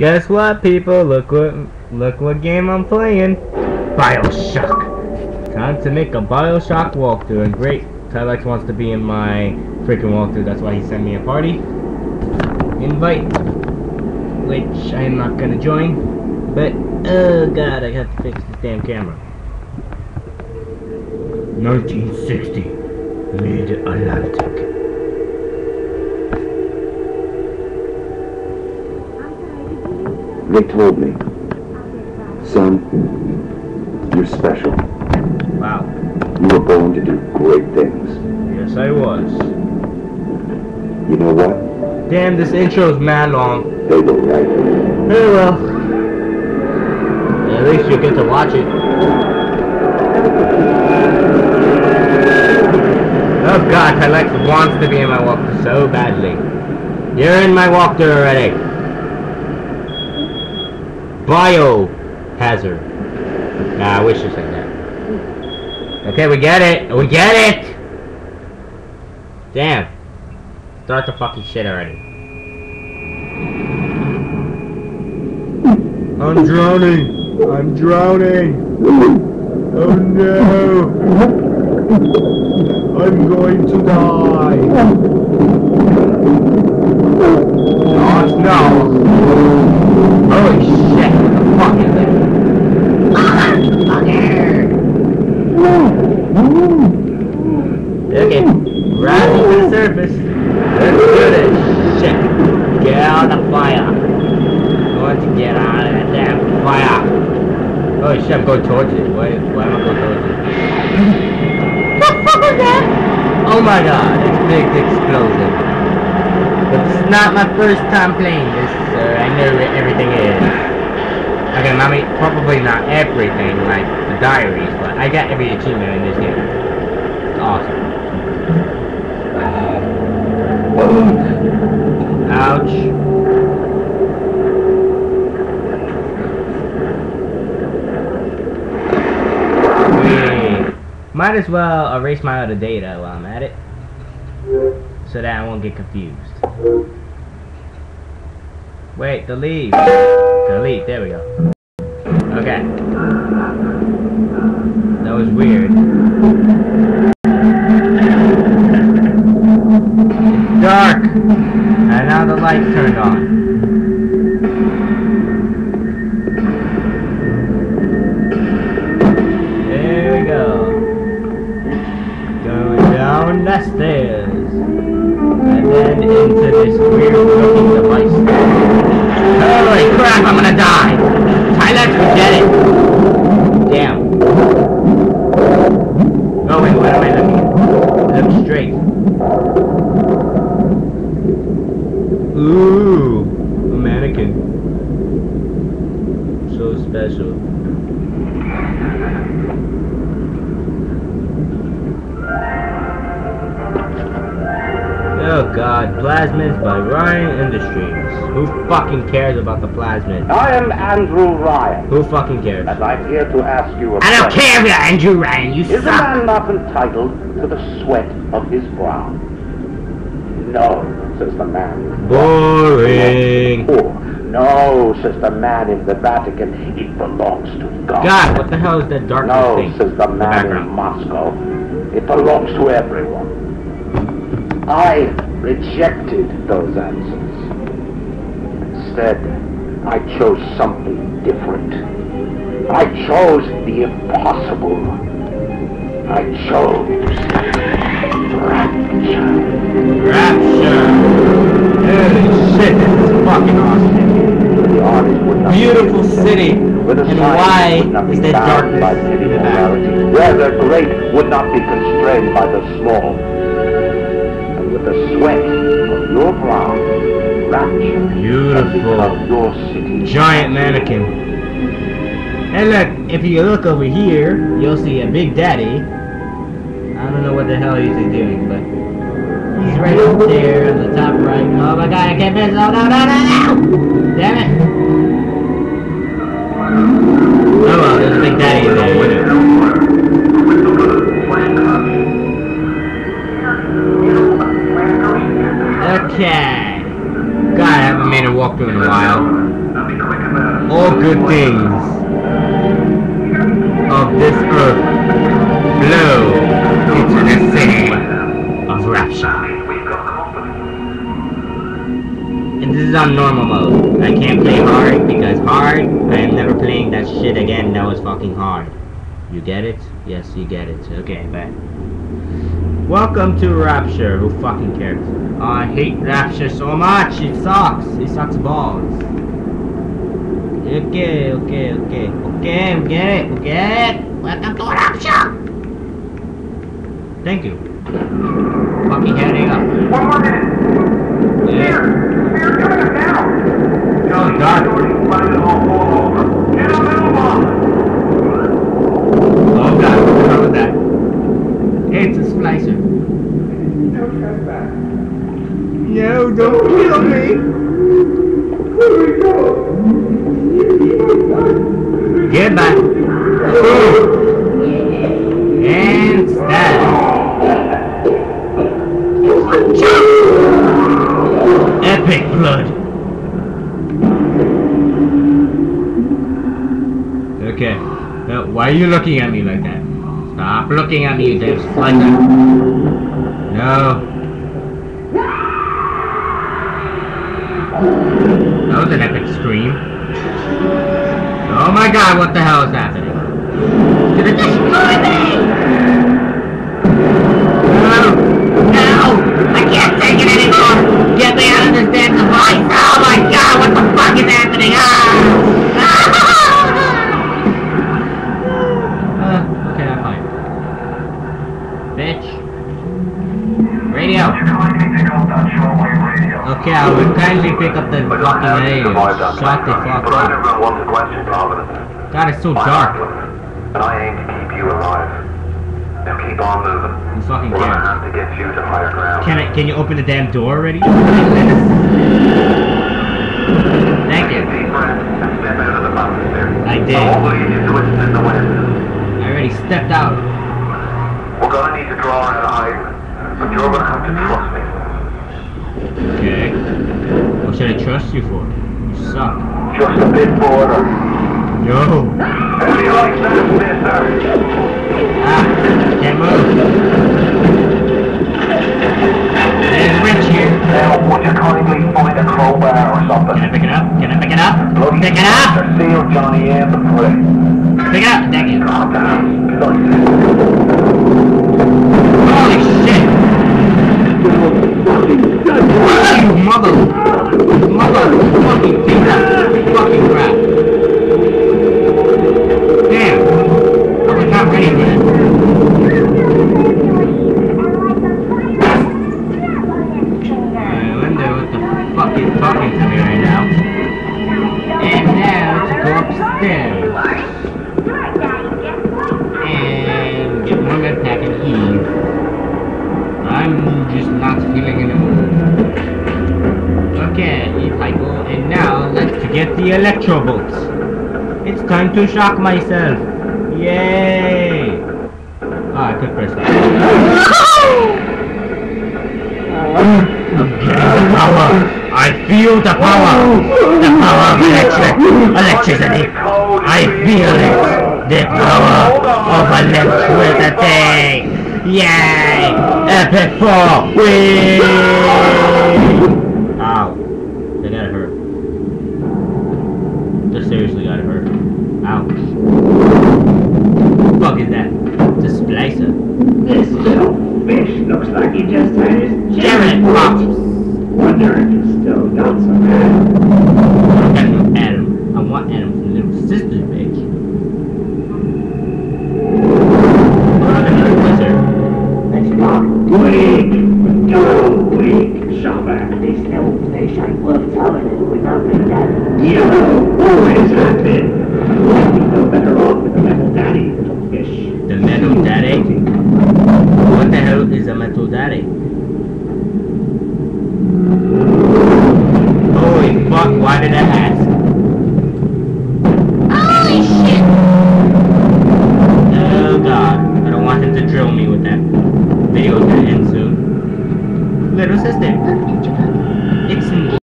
Guess what, people? Look what game I'm playing. BioShock. Time to make a BioShock walkthrough, and great, Tylex wants to be in my freaking walkthrough. That's why he sent me a party invite, which I am not gonna join. But oh god, I have to fix this damn camera. 1960, Mid-Atlantic. They told me, son, you're special. Wow. You were born to do great things. Yes, I was. You know what? Damn, this intro's mad long. They were right. Oh well. At least you get to watch it. Oh god, Tylex wants to be in my walkthrough so badly. You're in my walkthrough already. Biohazard. Nah, I wish you said that. Okay, we get it. We get it. Damn. Start the fucking shit already. I'm drowning. I'm drowning. Oh no. I'm going to die. Oh no. Holy shit. What the fuck is it? Fucker. Okay. Rising to the surface. Let's do this shit. Get out of the fire. I want to get out of that damn fire. Oh shit, I'm going towards it. Why am I going towards it? What the fuck was that? Oh my god, it's a big explosion. But this is not my first time playing this, so I know where everything is. Okay, I mean, probably not everything, like the diaries, but I got every achievement in this game. It's awesome. Ouch. Might as well erase my other data while I'm at it, so that I won't get confused. Wait, delete. Delete, there we go. Okay. That was weird. It's dark! And now the lights turned on. There we go. Going down the stairs. And then into this weird looking device. Holy crap, I'm gonna die! Tylex, forget it! Damn. Oh wait, what am I looking at? Look straight. Ooh, a mannequin. So special. Oh god, plasmids by Ryan Industries. Who fucking cares about the plasmids? I am Andrew Ryan. Who fucking cares? And I'm here to ask you a I don't question. care if you're Andrew Ryan, you Is a suck! man not entitled to the sweat of his brow? No, says the man. Boring. No, says the man in the Vatican. It belongs to God. God, what the hell is that darkness No, thing? says the man in Moscow. It belongs to everyone. I rejected those answers. Instead, I chose something different. I chose the impossible. I chose rapture. Rapture. Holy shit, this is fucking awesome. Beautiful city. And why is there darkness in the back? Where the great would not be constrained by the small. With the sweat of your brow, rapture. Beautiful. Your city. Giant mannequin. And look, if you look over here, you'll see a Big Daddy. I don't know what the hell he's doing, but he's right up there on the top right. Oh my god, I can't miss. Oh no, no, no, no! Damn it! Oh well, there's a Big Daddy in there, you know. Okay. God, I haven't made a walkthrough in a while. now, all good things of this earth flow into the city of Rapture. And this is on normal mode. I can't play hard because hard, I am never playing that shit again. That was fucking hard. You get it? Yes, you get it. Okay, bye. Welcome to Rapture. Who fucking cares? Oh, I hate Rapture so much. It sucks. It sucks balls. Okay. We get it. Welcome to Rapture. Thank you. Fucking heading up. 1 more minute. Yeah. Fear coming down. Oh, dark. Get a move on. Oh god, what the hell was that? Hey, it's a splicer. No, don't kill me. Goodbye. And stab. Epic blood. Okay. Why are you looking at me like that? Stop looking at me, you damn slicer. No. That was an epic scream. Oh my god, what the hell is happening? It's gonna destroy me! No! I can't take it anymore! Get me out of this damn device! Oh my god, what the fuck is happening? Okay, I'm fine. Bitch. Radio! Okay, I will kindly pick up the fucking radio. Shut the fuck up. God, it's so dark. And I aim to keep you alive. Now keep on moving. You fucking We're gonna can't. have to get you to higher ground. Can you open the damn door already? Thank you. Deep breath and step out of the atmosphere. I did. I won't leave you twisted in the wind. I already stepped out. We're gonna need to draw out of hiding, but you're gonna have to trust me. Okay. What should I trust you for? You suck. Just a bit further. Yo. How do you like that, mister? Ah, can't move. There's Rich here. Now, would you kindly find a crowbar or something? Can I pick it up? Can I pick it up? Bloody Pick it up! Seal Johnny in the prick. Pick it up! Thank you. Calm down. Holy shit! You motherfucking piece of fucking crap. Damn! I was not ready for this. I wonder what the fuck is talking to me right now. And now to go upstairs. And get one med pack and Eve. I'm just not feeling in the mood. Okay, Eve Hypo, and now let's get the electro bolts. It's time to shock myself. Yay! Oh, I could press that. I'm getting the power. I feel the power. The power of electricity. I feel it. The power of electricity. Yay! Epic 4! Whee! Ow. That gotta hurt. That seriously gotta hurt. Ouch. What the fuck is that? It's a splicer. This little fish looks like he just had his Jared Pops! Wonder if he's still got some Adam. I got no Adam. I want Adam from Little Sisters, bitch. Weak! Go weak, shopper. This little fish ain't worth telling it with nothing that you always have been. You'd no better off with the metal daddy, little fish. The metal daddy? What the hell is a metal daddy? Holy fuck, why did I ask?